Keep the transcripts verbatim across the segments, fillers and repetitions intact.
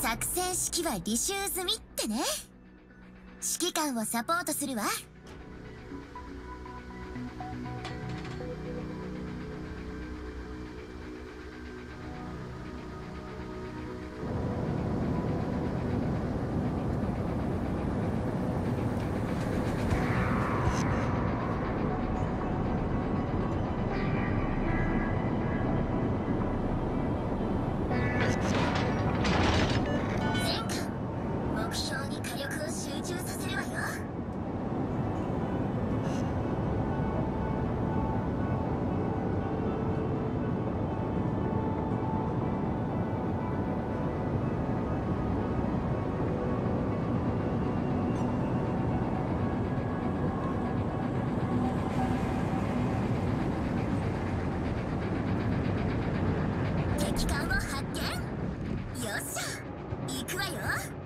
作戦指揮は履修済みってね。指揮官をサポートするわ。敵艦を発見。よっしゃ、行くわよ。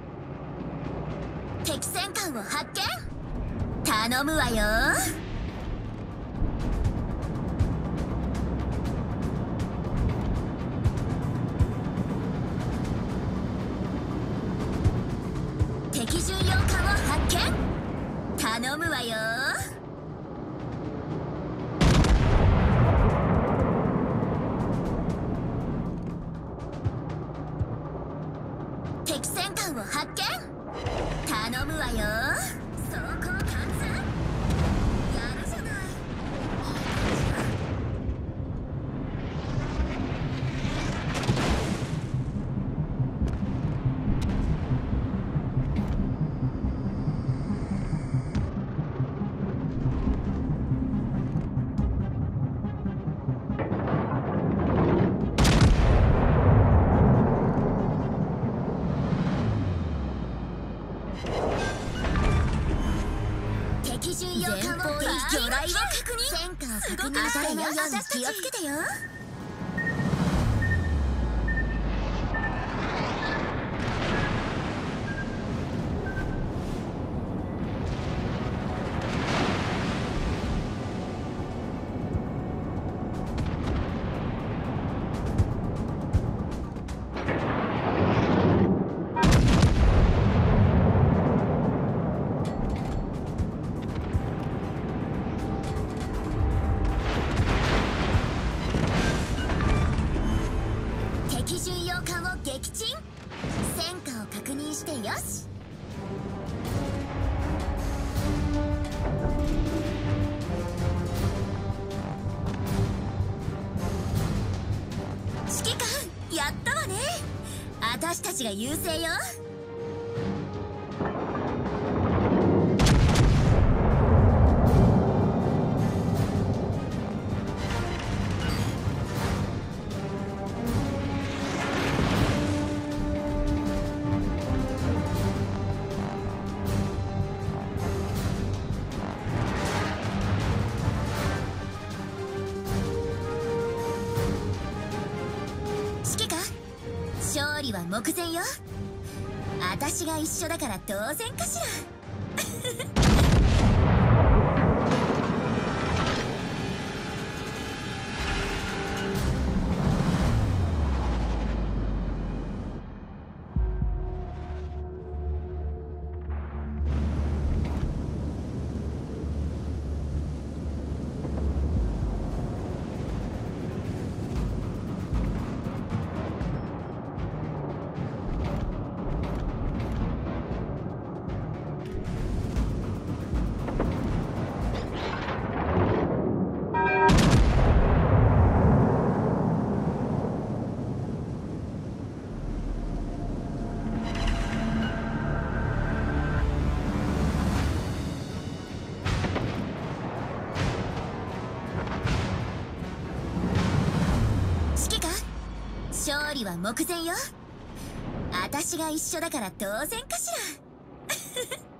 敵戦艦を発見。頼むわよ。敵巡洋艦を発見。頼むわよ。敵戦艦を発見。頼むわよ。装甲貫通。やるじゃない。敵巡洋艦を魚雷を確認。戦果を確認されないように気をつけてよ。敵巡洋艦を撃沈。戦果を確認してよし。指揮官やったわね。私たちが優勢よ。指揮官、勝利は目前よ。私が一緒だから当然かしら。勝利は目前よ。私が一緒だから当然かしら。